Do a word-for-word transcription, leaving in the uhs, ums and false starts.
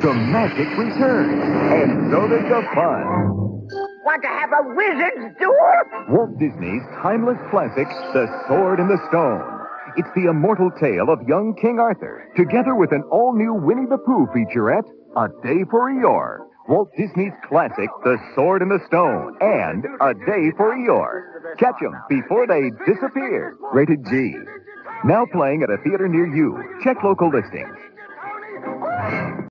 the magic returns, and so does the fun. Want to have a wizard's duel? Walt Disney's timeless classic, The Sword in the Stone. It's the immortal tale of young King Arthur, together with an all-new Winnie the Pooh featurette, A Day for Eeyore. Walt Disney's classic, The Sword in the Stone, and A Day for Eeyore. Catch 'em before they disappear. Rated G. Now playing at a theater near you. Check local listings.